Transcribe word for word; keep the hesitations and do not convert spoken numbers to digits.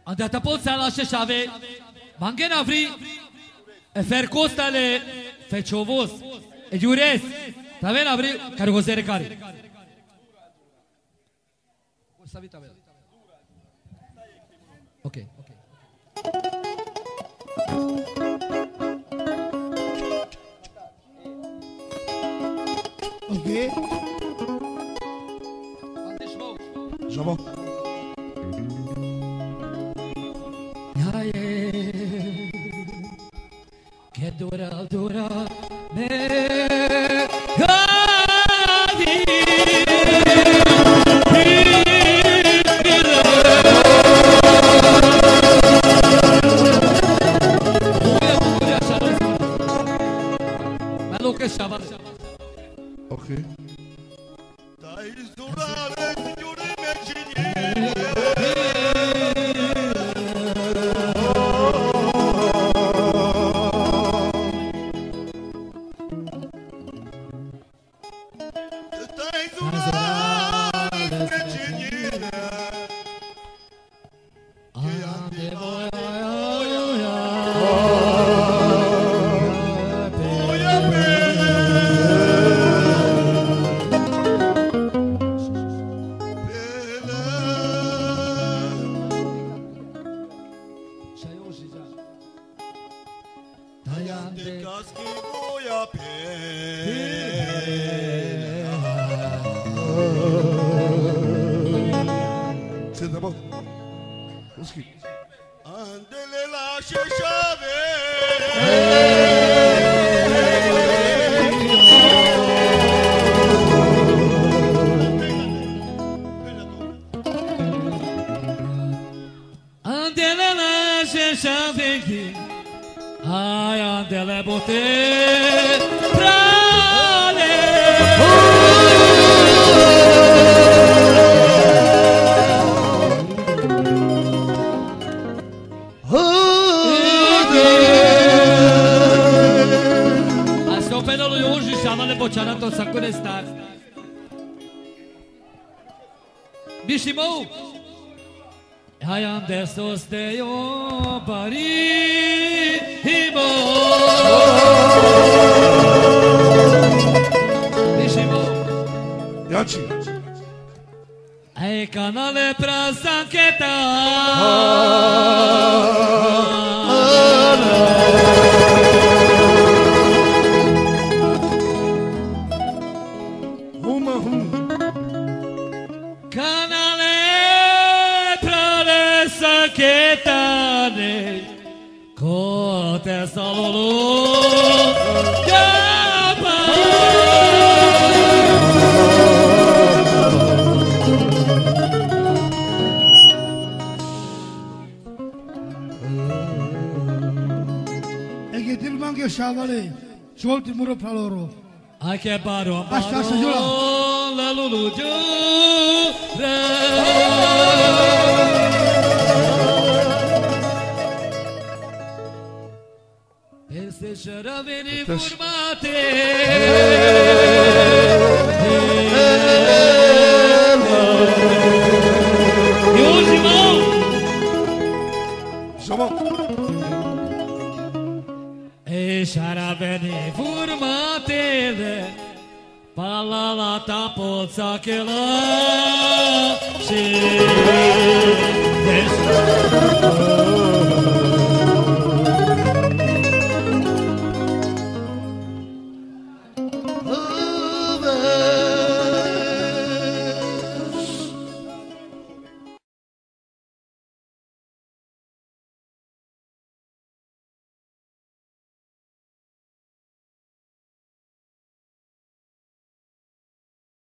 Andata pozza la shave, mangena vri, e fer costale, fechovos, e giures, taven avri, cargozere cari. Ok, ok. Ok. J'avance. Che dura, dura, me Ok. C'est d'abord. Andele la shave. Andele la shave, ay andele bote prale. Počanato sakone star. Bishimo. Hayam destos deyo parimo. Bishimo. Yachi. Ai canale pra sanqueta. Şavale, şolti muro paloro. Ai che baro, Basta sajula. La lulu jura. Esse charaveni formate. E hoje, irmão? Zaman. Sharaveni furmatele palala tapot sakela shi